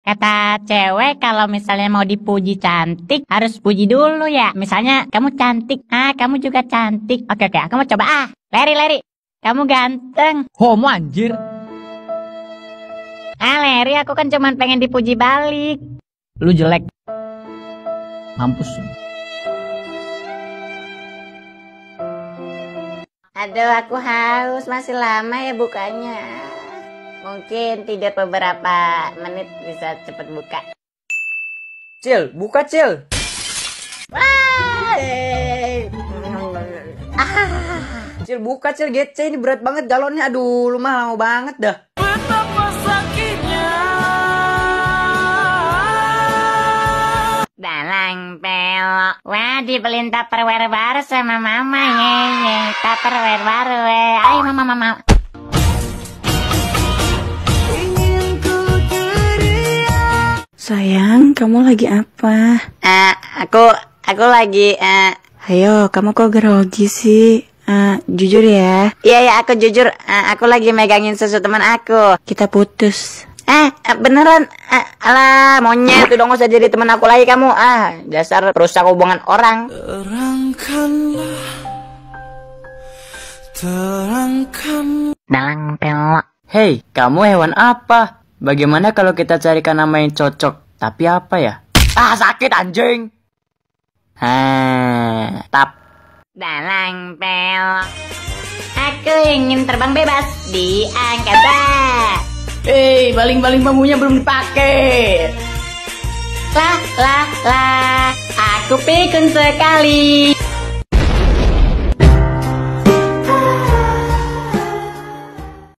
Kata cewek kalau misalnya mau dipuji cantik harus puji dulu ya. Misalnya kamu cantik, kamu juga cantik. Oke, aku mau coba. Leri, kamu ganteng. Homo anjir. Leri, aku kan cuman pengen dipuji balik. Lu jelek. Mampus. Aduh, aku haus. Masih lama ya bukanya. Mungkin tidak beberapa menit bisa cepet buka. Cil, buka Cil. Cil, buka Cil, GC ini berat banget galonnya. Aduh, lu mah lama banget dah. Betapa sakitnya. Dalang pelok. Wah, dibeliin Tupperware baru sama mama. Ye. Tupperware baru. Ayo mama. Sayang, kamu lagi apa? Aku lagi, Ayo, kamu kok grogi sih? Jujur ya. Iya, aku jujur. Aku lagi megangin susu teman aku. Kita putus. Beneran? Alah, monyet. Udah gak usah jadi teman aku lagi kamu. Dasar perusak hubungan orang. Terangkan. Dalang pelok. Hei, kamu hewan apa? Bagaimana kalau kita carikan nama yang cocok? Tapi apa ya? Sakit anjing. Tap. Dalang pelok. Aku ingin terbang bebas di angkasa. Hei, baling-baling bambunya belum dipakai. Lah, aku pikun sekali.